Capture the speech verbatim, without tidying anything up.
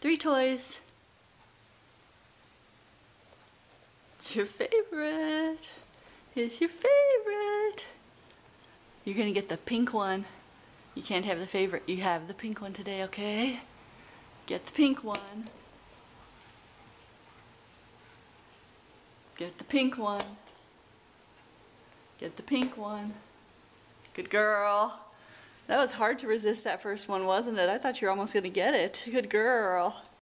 Three toys. It's your favorite. It's your favorite. You're gonna get the pink one. You can't have the favorite. You have the pink one today, okay? Get the pink one. Get the pink one. Get the pink one. Good girl. That was hard to resist that first one, wasn't it? I thought you were almost gonna get it. Good girl.